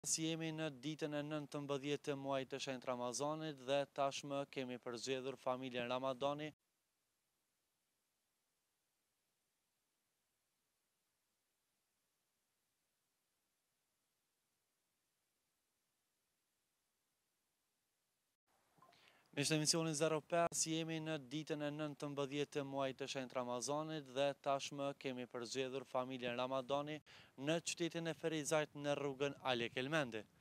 Si jemi në ditën e 19 të muajit të shenjtë Ramazanit dhe tashmë kemi përzgjedhur familjen Ramadani. Mishë emisionin 05, jemi në ditën e 19 të muajit të shenjtë Ramazanit dhe tashmë kemi përzgjedhur familjen Ramadani në qytetin e Ferizajt në rrugën Ali Kelmendi.